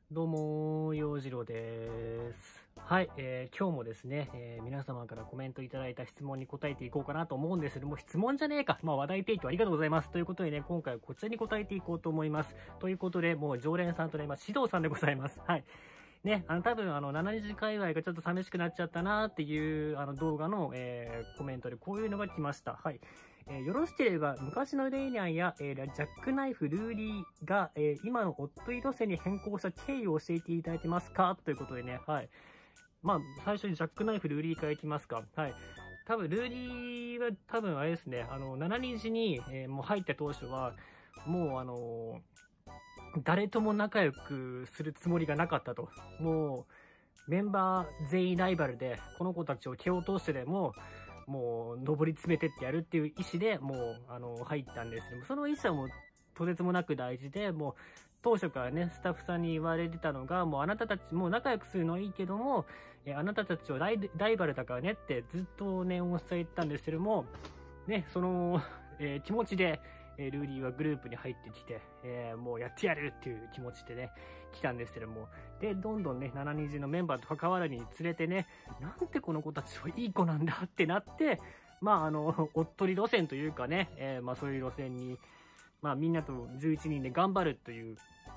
どうも、陽次郎です。はい、今日もですね、皆様からコメントいただいた質問に答えていこうかなと思うんですけども、質問じゃねえか。話題提供ありがとうございます。ということでね、今回はこちらに答えていこうと思います。ということで、もう常連さんとね、指導さんでございます。はい。ね、多分、7時界隈がちょっと寂しくなっちゃったなーっていう、動画の、コメントでこういうのが来ました。はい。よろしければ、昔のレイニャンや、ジャックナイフ、ルーリーが、今のおっとり路線に変更した経緯を教えていただけますかということでね、はい。最初にジャックナイフ、ルーリーからいきますか。はい。多分、ルーリーは多分あれですね、7日に、もう入った当初は、もう誰とも仲良くするつもりがなかったと。もう、メンバー全員ライバルで、この子たちを蹴落としてでも、もう、上り詰めてってやるっていう意思でもう、入ったんですけども、その意思はもう、とてつもなく大事で、もう、当初からね、スタッフさんに言われてたのが、もうあなたたちも仲良くするのはいいけども、あなたたちはライバルだからねってずっと念を伝えてたんですけども、ね、その、気持ちで、ルーリーはグループに入ってきて、もうやってやるっていう気持ちでね、来たんですけども。で、どんどんね、7人のメンバーと関わるにつれてね、なんてこの子たちはいい子なんだってなって、おっとり路線というかね、そういう路線に、みんなと11人で頑張るという、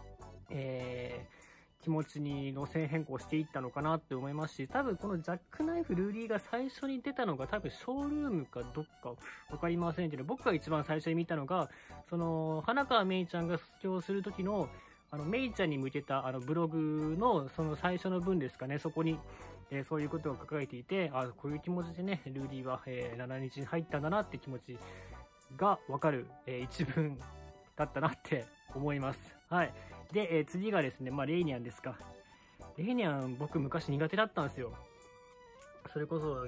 気持ちに路線変更していったのかなって思いますし、多分このジャックナイフルーリーが最初に出たのが多分ショールームかどっかわかりませんけど、僕が一番最初に見たのが、花川めいちゃんが卒業する時の、めいちゃんに向けたブログのその最初の文ですかね、そこに、そういうことを書かれていて、こういう気持ちでね、ルーリーは、7日に入ったんだなって気持ちがわかる、一文だったなって思います。はい。で、次がですね、レイニャンですか。レイニャン僕昔苦手だったんですよ。それこそ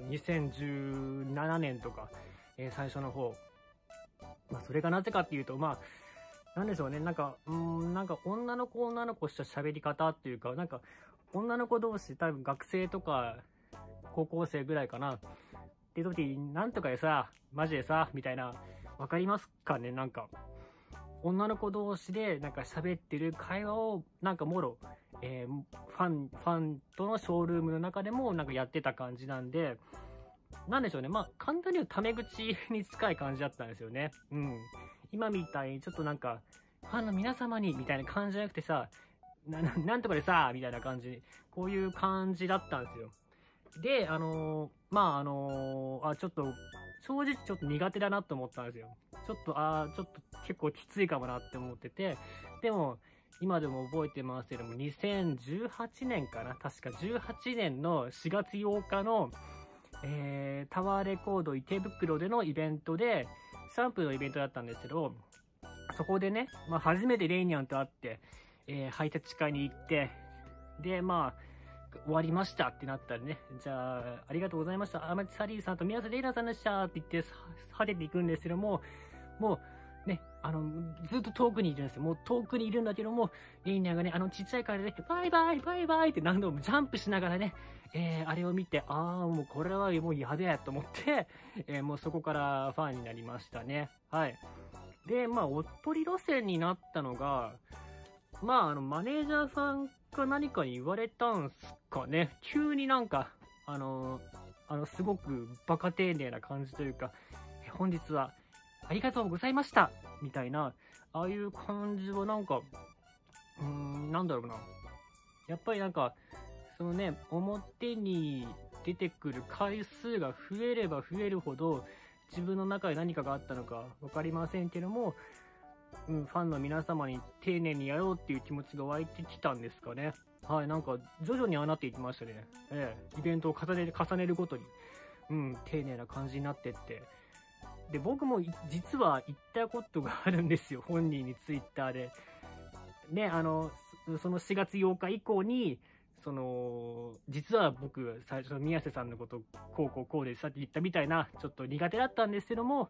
2017年とか、最初の方。それがなぜかっていうと、なんでしょうね、なんか女の子した喋り方っていうか、女の子同士、多分学生とか、高校生ぐらいかな。っていう時に、なんとかでさ、マジでさ、みたいな、わかりますかね女の子同士で喋ってる会話をもろ、ファンとのショールームの中でもやってた感じなんで、なんでしょうね。簡単に言うとタメ口に近い感じだったんですよね。うん。今みたいにちょっとファンの皆様にみたいな感じじゃなくてさ、なんとかでさ、みたいな感じ。こういう感じだったんですよ。で、ちょっと、正直ちょっと苦手だなと思ったんですよ。ちょっと結構きついかもなって思ってて、でも、今でも覚えてますけども、2018年かな確か18年の4月8日の、タワーレコード池袋でのイベントで、シャンプーのイベントだったんですけど、そこでね、初めてレイニャンと会って、ハイタッチ会に行って、で、終わりましたってなったらね、じゃあ、ありがとうございました。アマチサリーさんと宮瀬レイナさんでしたって言って、果てていくんですけども、もう、ね、ずっと遠くにいるんですよ。もう遠くにいるんだけども、レイナーがね、ちっちゃいからね、バイバイ、バイバイって何度もジャンプしながらね、あれを見て、もうこれはもうやべえと思って、もうそこからファンになりましたね。はい。で、おっとり路線になったのが、マネージャーさんか何かに言われたんすかね。急にすごくバカ丁寧な感じというか、本日はありがとうございましたみたいな、ああいう感じはなんだろうな。やっぱりそのね、表に出てくる回数が増えれば増えるほど、自分の中で何かがあったのかわかりませんけども、ファンの皆様に丁寧にやろうっていう気持ちが湧いてきたんですかね。はい、徐々にああなっていきましたね。イベントを重ねるごとに、丁寧な感じになってって。で、僕も実は言ったことがあるんですよ。本人にツイッターで。ね、その4月8日以降に、実は僕、最初の宮瀬さんのこと、こうでさっき言ったみたいな、ちょっと苦手だったんですけども、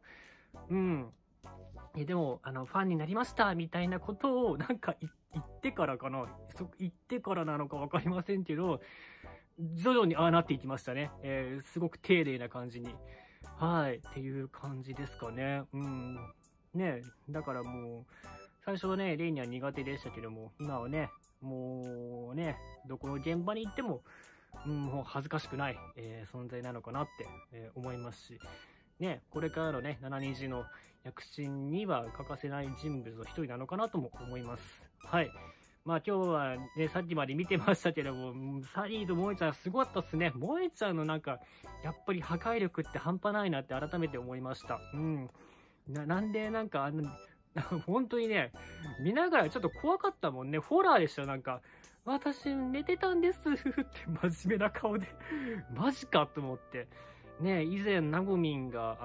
でも、ファンになりました、みたいなことを、言ってからかな。言ってからなのかわかりませんけど、徐々にああなっていきましたね。すごく丁寧な感じに。はい。っていう感じですかね。ねだからもう、最初はね、レイには苦手でしたけども、今はね、もう、 ね、どこの現場に行っても、もう恥ずかしくない、存在なのかなって、思いますし、ね、これからのね、720の躍進には欠かせない人物の一人なのかなとも思います。はい。まあ今日はね、さっきまで見てましたけども、サリーと萌ちゃんすごかったっすね。萌ちゃんのなんか、やっぱり破壊力って半端ないなって改めて思いました。なんでなんか本当にね、見ながらちょっと怖かったもんね。ホラーでした、なんか。私寝てたんですって真面目な顔でマジかと思って。ね、以前、なごみんが、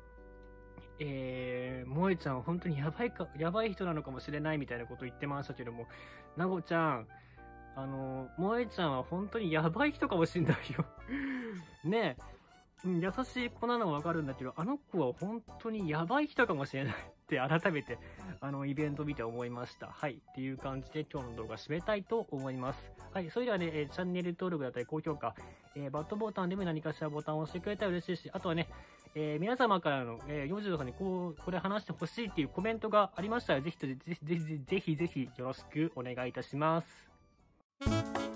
萌ちゃん本当にやばい人なのかもしれないみたいなこと言ってましたけども、なごちゃん、萌ちゃんは本当にやばい人かもしれないよ。ねえ、優しい子なのはわかるんだけど、あの子は本当にやばい人かもしれないって改めて、イベント見て思いました。はい。っていう感じで今日の動画締めたいと思います。はい。それではね、チャンネル登録だったり高評価、バッドボタンでも何かしらボタンを押してくれたら嬉しいし、あとはね、皆様からの、40度さんにこれ話してほしいっていうコメントがありましたら、ぜひよろしくお願いいたします。